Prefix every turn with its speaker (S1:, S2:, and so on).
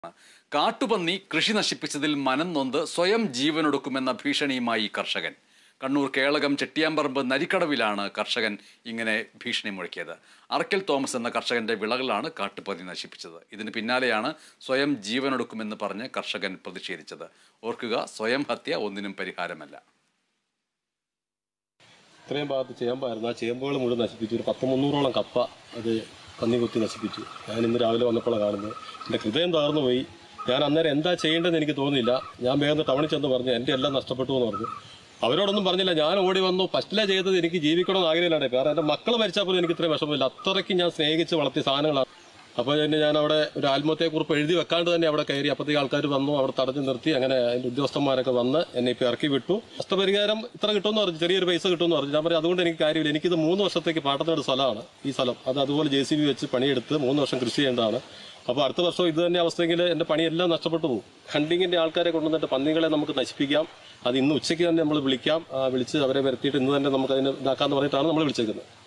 S1: കാട്ടുപന്നി കൃഷി നശിപ്പിച്ചതിൽ മനം നൊന്ത് സ്വയം ജീവനൊടുക്കുമെന്ന ഭീഷണിയുമായി കർഷകൻ. കണ്ണൂർ കേളകം ചെട്ടിയാമ്പറമ്പ് നരിക്കടവിലാണ് കർഷകൻ ഇങ്ങനെ ഭീഷണി മുഴക്കിയത്. അറക്കൽ തോമസ് എന്ന കർഷകന്റെ വിളകളാണ് കാട്ടുപന്നി നശിപ്പിച്ചത്. ഇതിന് പിന്നാലെയാണ് സ്വയം ജീവനൊടുക്കുമെന്ന് പറഞ്ഞ് കർഷകൻ പ്രതിഷേധിച്ചത്. ഓർക്കുക, സ്വയം ഹത്യ ഒന്നിനും പരിഹാരമല്ല.
S2: ഇത്രയും ഭാഗത്ത് ചേമ്പായിരുന്നു. ആ ചേമ്പുകൾ മുഴുവൻ നശിപ്പിച്ചു. ഒരു 100-300ഓളം കപ്പ അത് പന്നി കുത്തി നശിപ്പിച്ചു. ഞാൻ ഇന്ന് രാവിലെ വന്നപ്പോഴാണ് കാണുന്നത്. എൻ്റെ ഹൃദയം തകർന്നു പോയി. ഞാൻ അന്നേരം എന്താ ചെയ്യേണ്ടതെന്ന് എനിക്ക് തോന്നുന്നില്ല. ഞാൻ വേഗം ടൗണിൽ ചെന്ന് പറഞ്ഞു എൻ്റെ എല്ലാം നഷ്ടപ്പെട്ടു എന്ന് പറഞ്ഞു. അവരോടൊന്നും പറഞ്ഞില്ല. ഞാൻ ഓടി വന്നു. ഫസ്റ്റിലെ ചെയ്തത് എനിക്ക് ജീവിക്കണമെന്ന് ആഗ്രഹമില്ലാണ്ട്. കാരണം എൻ്റെ മക്കൾ മരിച്ചാൽ പോലും എനിക്ക് ഇത്രയും വിഷമമില്ല. അത്രയ്ക്ക് ഞാൻ സ്നേഹിച്ച് വളർത്തിയ സാധനങ്ങളാണ്. അപ്പോൾ തന്നെ ഞാൻ അവിടെ ഒരു ആത്മഹത്യയെക്കുറിപ്പ് എഴുതി വെക്കാണ്ട് തന്നെ അവിടെ കയറി. അപ്പോഴത്തേക്ക് ആൾക്കാർ വന്നു, അവിടെ തടഞ്ഞു നിർത്തി. അങ്ങനെ അതിൻ്റെ ഉദ്യോഗസ്ഥന്മാരൊക്കെ വന്ന് എന്നെ ഇപ്പോൾ ഇറക്കി വിട്ടു. നഷ്ടപരിഹാരം ഇത്ര കിട്ടുമെന്ന് പറഞ്ഞു, ചെറിയൊരു പൈസ കിട്ടുമെന്ന് പറഞ്ഞു. ഞാൻ പറഞ്ഞു അതുകൊണ്ട് എനിക്ക് കാര്യമില്ല. എനിക്കിത് 3 വർഷത്തേക്ക് പാട്ടത്തിനൊരു സ്ഥലമാണ്. ഈ സ്ഥലം അത് അതുപോലെ JCB വെച്ച് പണിയെടുത്ത് 3 വർഷം കൃഷി ചെയ്യേണ്ടതാണ്. അപ്പോൾ അടുത്ത വർഷം ഇത് തന്നെ അവസ്ഥയെങ്കിൽ എൻ്റെ പണിയെല്ലാം നഷ്ടപ്പെട്ടു പോകും. ഹണ്ടിങ്ങിൻ്റെ ആൾക്കാരെ കൊണ്ടുവന്നിട്ട് പന്നികളെ നമുക്ക് നശിപ്പിക്കാം. അത് ഇന്ന് ഉച്ചയ്ക്ക് തന്നെ നമ്മൾ വിളിക്കാം. വിളിച്ച് അവരെ വരുത്തിയിട്ട് ഇന്ന് തന്നെ നമുക്ക് അതിന് ഇതാക്കാമെന്ന് പറഞ്ഞിട്ടാണ് നമ്മൾ വിളിച്ചേക്കുന്നത്.